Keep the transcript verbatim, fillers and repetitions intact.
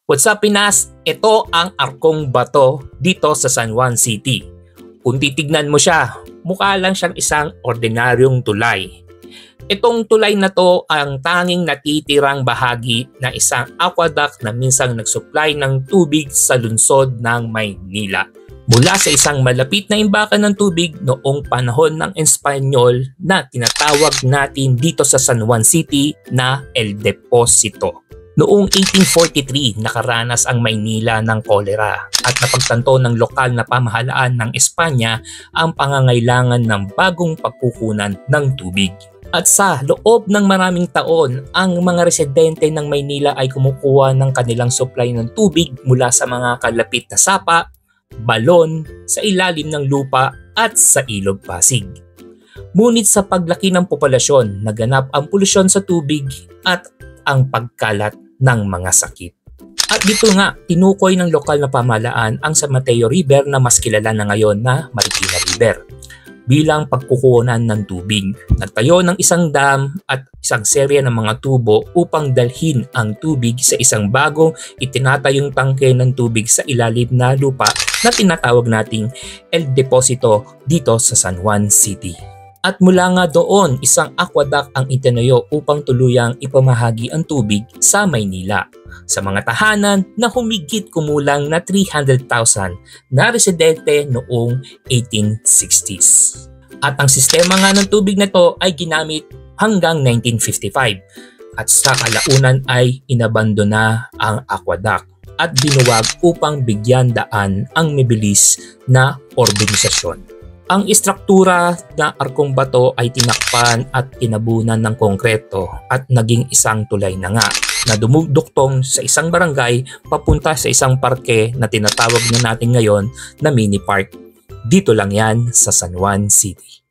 What's up Pinas? Ito ang Arkong Bato dito sa San Juan City. Kung titignan mo siya, mukha lang siyang isang ordinaryong tulay. Itong tulay na to ang tanging natitirang bahagi na isang aqueduct na minsang nagsupply ng tubig sa lungsod ng Maynila. Mula sa isang malapit na imbakan ng tubig noong panahon ng Espanyol na tinatawag natin dito sa San Juan City na El Deposito. Noong eighteen forty-three, nakaranas ang Maynila ng kolera at napagtanto ng lokal na pamahalaan ng Espanya ang pangangailangan ng bagong pagkukunan ng tubig. At sa loob ng maraming taon, ang mga residente ng Maynila ay kumukuha ng kanilang supply ng tubig mula sa mga kalapit na sapa, balon, sa ilalim ng lupa at sa ilog Pasig. Ngunit sa paglaki ng populasyon, naganap ang polusyon sa tubig at ang pagkalat ng mga sakit. At dito nga, tinukoy ng lokal na pamahalaan ang San Mateo River na mas kilala na ngayon na Marikina River bilang pagkukunan ng tubig. Nagtayo ng isang dam at isang serya ng mga tubo upang dalhin ang tubig sa isang bagong itinatayong tangke ng tubig sa ilalim na lupa na tinatawag nating El Deposito dito sa San Juan City. At mula nga doon, isang aqueduct ang itinayo upang tuluyang ipamahagi ang tubig sa Maynila sa mga tahanan na humigit kumulang na three hundred thousand na residente noong eighteen sixties. At ang sistema nga ng tubig na ito ay ginamit hanggang nineteen fifty-five at sa kalaunan ay inabandona ang aqueduct at binuwag upang bigyan daan ang mabilis na urbanisasyon. Ang istruktura na Arkong Bato ay tinakpan at tinabunan ng kongreto at naging isang tulay na nga na dumuduktong sa isang barangay papunta sa isang parke na tinatawag na natin ngayon na mini park. Dito lang yan sa San Juan City.